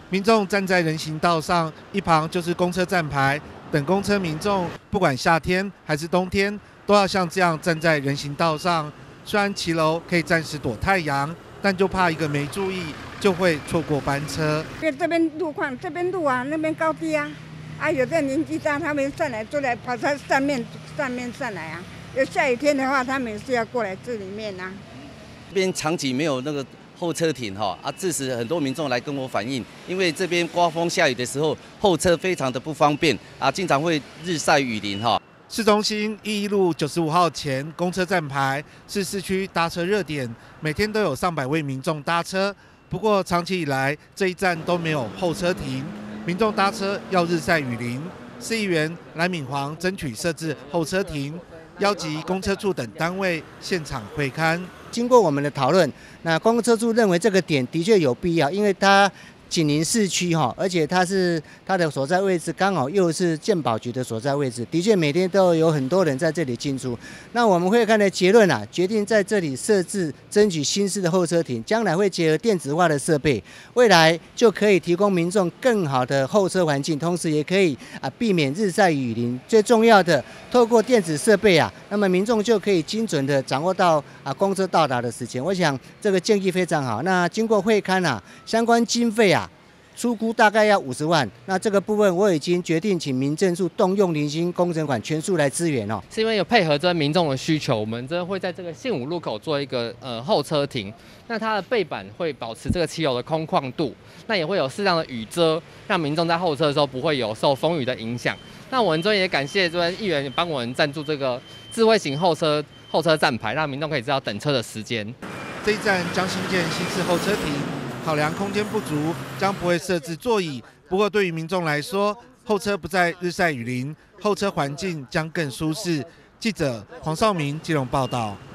民众站在人行道上，一旁就是公车站牌，等公车民众不管夏天还是冬天，都要像这样站在人行道上。虽然骑楼可以暂时躲太阳，但就怕一个没注意就会错过班车。 因为这边路况，这边路啊，那边高低啊，有的年纪大，他们上来就来跑在上面上来啊。有下雨天的话，他们也是要过来这里面啊。 这边长期没有那个候车亭致使很多民众来跟我反映，因为这边刮风下雨的时候候车非常的不方便经常会日晒雨淋市中心义路95号前公车站牌是市区搭车热点，每天都有上百位民众搭车。不过长期以来这一站都没有候车亭，民众搭车要日晒雨淋。市议员蓝敏煌争取设置候车亭，邀集公车处等单位现场会勘。 经过我们的讨论，那公车处认为这个点的确有必要，因为它紧邻市区而且它的所在位置刚好又是健保局的所在位置，的确每天都有很多人在这里进出。那我们会看的结论决定在这里设置争取新式的候车亭，将来会结合电子化的设备，未来就可以提供民众更好的候车环境，同时也可以避免日晒雨淋。最重要的，透过电子设备那么民众就可以精准的掌握到公车到达的时间。我想这个建议非常好。那经过会勘相关经费初估大概要50万，那这个部分我已经决定请民政处动用零星工程款全数来支援是因为有配合这民众的需求，我们真的会在这个信武路口做一个候车亭，那它的背板会保持这个骑楼的空旷度，那也会有适当的雨遮，让民众在候车的时候不会有受风雨的影响。那我们这边也感谢这边议员帮我们赞助这个智慧型候车站牌，让民众可以知道等车的时间。 这一站将新建新式候车亭。考量空间不足，将不会设置座椅。不过，对于民众来说，候车不再日晒雨淋，候车环境将更舒适。记者黄少明基隆报道。